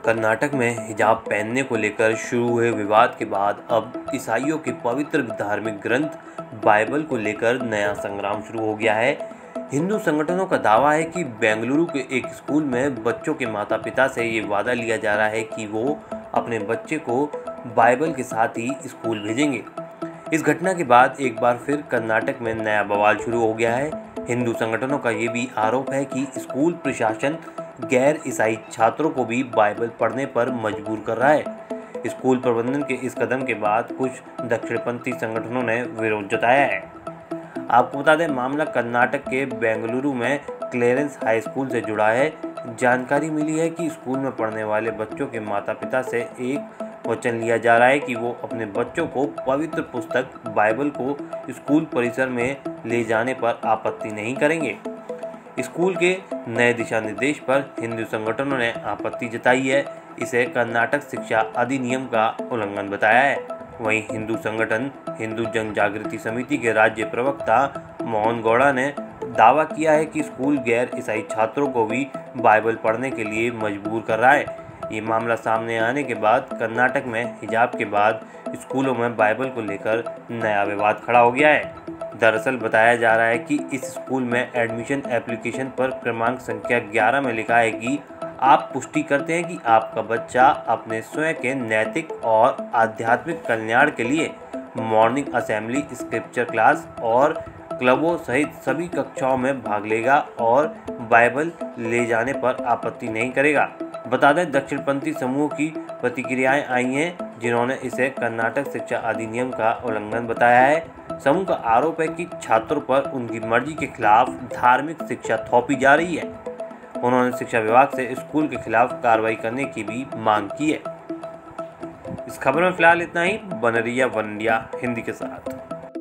कर्नाटक में हिजाब पहनने को लेकर शुरू हुए विवाद के बाद अब ईसाइयों के पवित्र धार्मिक ग्रंथ बाइबल को लेकर नया संग्राम शुरू हो गया है। हिंदू संगठनों का दावा है कि बेंगलुरु के एक स्कूल में बच्चों के माता पिता से ये वादा लिया जा रहा है कि वो अपने बच्चे को बाइबल के साथ ही स्कूल भेजेंगे। इस घटना के बाद एक बार फिर कर्नाटक में नया बवाल शुरू हो गया है। हिंदू संगठनों का ये भी आरोप है कि स्कूल प्रशासन गैर ईसाई छात्रों को भी बाइबल पढ़ने पर मजबूर कर रहा है। स्कूल प्रबंधन के इस कदम के बाद कुछ दक्षिणपंथी संगठनों ने विरोध जताया है। आपको बता दें, मामला कर्नाटक के बेंगलुरु में क्लेरेंस हाई स्कूल से जुड़ा है। जानकारी मिली है कि स्कूल में पढ़ने वाले बच्चों के माता पिता से एक वचन लिया जा रहा है कि वो अपने बच्चों को पवित्र पुस्तक बाइबल को स्कूल परिसर में ले जाने पर आपत्ति नहीं करेंगे। स्कूल के नए दिशा निर्देश पर हिंदू संगठनों ने आपत्ति जताई है। इसे कर्नाटक शिक्षा अधिनियम का उल्लंघन बताया है। वहीं हिंदू संगठन हिंदू जन जागृति समिति के राज्य प्रवक्ता मोहन गौड़ा ने दावा किया है कि स्कूल गैर ईसाई छात्रों को भी बाइबल पढ़ने के लिए मजबूर कर रहा है। ये मामला सामने आने के बाद कर्नाटक में हिजाब के बाद स्कूलों में बाइबल को लेकर नया विवाद खड़ा हो गया है। दरअसल बताया जा रहा है कि इस स्कूल में एडमिशन एप्लीकेशन पर क्रमांक संख्या 11 में लिखा है कि आप पुष्टि करते हैं कि आपका बच्चा अपने स्वयं के नैतिक और आध्यात्मिक कल्याण के लिए मॉर्निंग असेंबली, स्क्रिप्चर क्लास और क्लबों सहित सभी कक्षाओं में भाग लेगा और बाइबल ले जाने पर आपत्ति नहीं करेगा। बता दें, दक्षिणपंथी समूह की प्रतिक्रियाएं आई हैं, जिन्होंने इसे कर्नाटक शिक्षा अधिनियम का उल्लंघन बताया है। समूह का आरोप है कि छात्रों पर उनकी मर्जी के खिलाफ धार्मिक शिक्षा थोपी जा रही है। उन्होंने शिक्षा विभाग से स्कूल के खिलाफ कार्रवाई करने की भी मांग की है। इस खबर में फिलहाल इतना ही। बने रहिए वन इंडिया हिंदी के साथ।